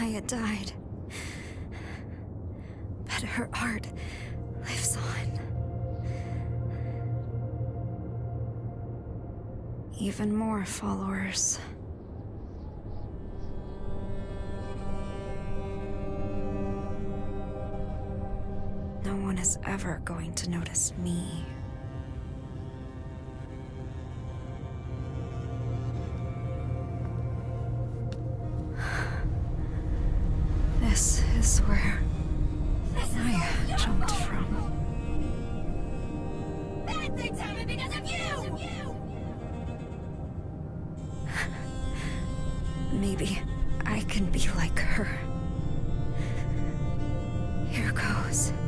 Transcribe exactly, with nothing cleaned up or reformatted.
Maya died. But her art lives on. Even more followers. No one is ever going to notice me. This is where Maya jumped from. Bad things happen because of you! Maybe I can be like her. Here goes.